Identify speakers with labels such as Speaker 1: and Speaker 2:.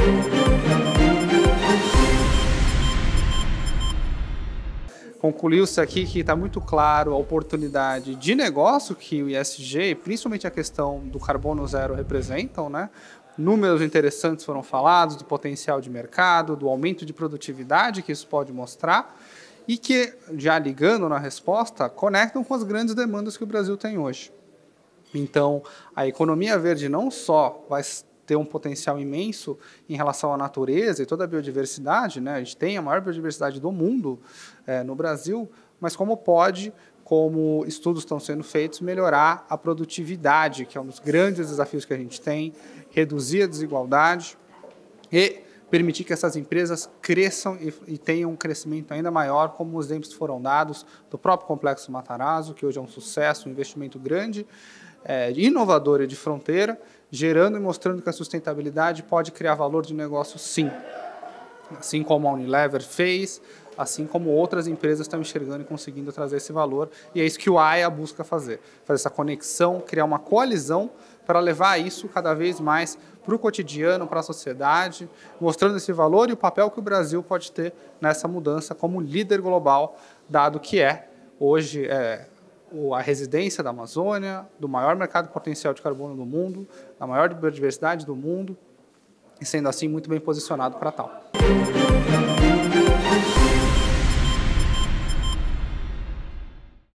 Speaker 1: Concluiu-se aqui que está muito claro a oportunidade de negócio que o ESG, principalmente a questão do carbono zero, representam, né? Números interessantes foram falados, do potencial de mercado, do aumento de produtividade que isso pode mostrar e que, já ligando na resposta, conectam com as grandes demandas que o Brasil tem hoje. Então, a economia verde não só vai ter um potencial imenso em relação à natureza e toda a biodiversidade, né? A gente tem a maior biodiversidade do mundo no Brasil, mas como estudos estão sendo feitos, melhorar a produtividade, que é um dos grandes desafios que a gente tem, reduzir a desigualdade e permitir que essas empresas cresçam e tenham um crescimento ainda maior, como os exemplos foram dados do próprio Complexo Matarazzo, que hoje é um sucesso, um investimento grande, inovador e de fronteira, gerando e mostrando que a sustentabilidade pode criar valor de negócio, sim. Assim como a Unilever fez, assim como outras empresas estão enxergando e conseguindo trazer esse valor. E é isso que o AIA busca fazer essa conexão, criar uma coalizão para levar isso cada vez mais para o cotidiano, para a sociedade, mostrando esse valor e o papel que o Brasil pode ter nessa mudança como líder global, dado que hoje a residência da Amazônia, do maior mercado potencial de carbono do mundo, da maior biodiversidade do mundo, e sendo assim muito bem posicionado para tal.